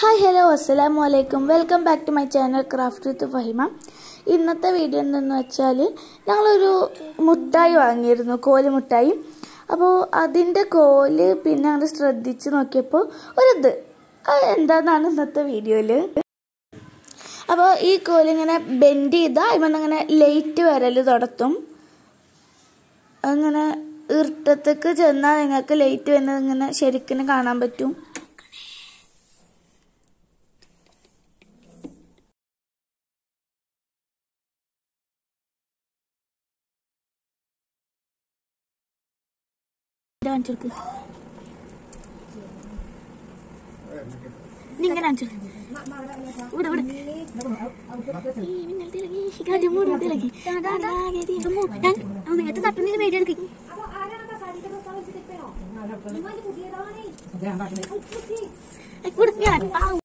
Hi hello അസ്സലാമു അലൈക്കും welcome back to my channel craft with Fahima. ഇന്നത്തെ വീഡിയോ എന്തെന്ന് വെച്ചാൽ ഞങ്ങളൊരു മുട്ടായി വാങ്ങിയിരുന്നു, കോല് മുട്ടായി. അപ്പോൾ അതിൻ്റെ കോല് പിന്നെ ഞങ്ങൾ ശ്രദ്ധിച്ച് നോക്കിയപ്പോൾ ഒരിത് എന്താണെന്നാണ് ഇന്നത്തെ വീഡിയോയിൽ. അപ്പോൾ ഈ കോലിങ്ങനെ ബെൻഡ് ചെയ്താൽ ഇവന്നിങ്ങനെ ലൈറ്റ് വരൽ തുടത്തും. അങ്ങനെ ഇരുട്ടത്തേക്ക് ചെന്നാൽ നിങ്ങൾക്ക് ലൈറ്റ് വരുന്നത് ഇങ്ങനെ ശരിക്കും കാണാൻ പറ്റും.